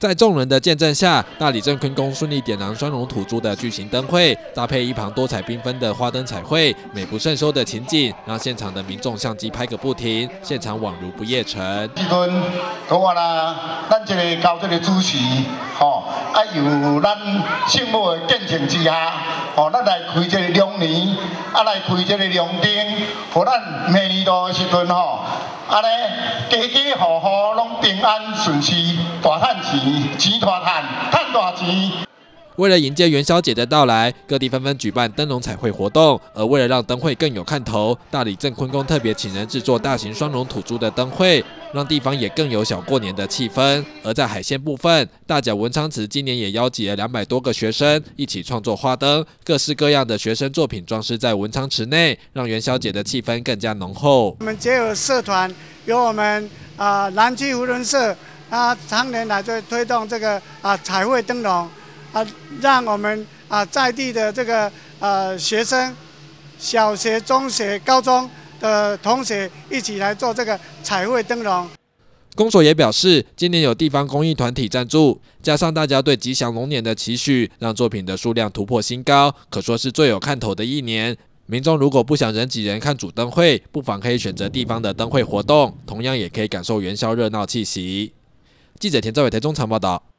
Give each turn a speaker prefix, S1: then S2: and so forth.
S1: 在众人的见证下，大里镇坤宫顺利点燃双龙吐珠的巨型灯会，搭配一旁多彩缤纷的花灯彩绘，美不胜收的情景，让现场的民众相机拍个不停，现场恍如不夜城。
S2: 时阵，讲话啦，咱这个交这个主持，由咱圣母的见证之下，咱来开这个龙年，来开这个龙灯，互咱明年度的时阵安尼家家户户拢平安顺遂，大赚钱，钱大赚，赚大钱。
S1: 为了迎接元宵节的到来，各地纷纷举办灯笼彩绘活动。而为了让灯会更有看头，大里镇坤宫特别请人制作大型双龙吐珠的灯会，让地方也更有小过年的气氛。而在海鲜部分，大甲文昌祠今年也邀集了200多个学生一起创作花灯，各式各样的学生作品装饰在文昌祠内，让元宵节的气氛更加浓厚。
S3: 我们结合社团，由我们南区福伦社，常年来就推动这个彩绘灯笼。让我们在地的这个学生，小学、中学、高中的同学一起来做这个彩绘灯笼。
S1: 公所也表示，今年有地方公益团体赞助，加上大家对吉祥龙年的期许，让作品的数量突破新高，可说是最有看头的一年。民众如果不想人挤人看主灯会，不妨可以选择地方的灯会活动，同样也可以感受元宵热闹气息。记者田兆伟台中场报道。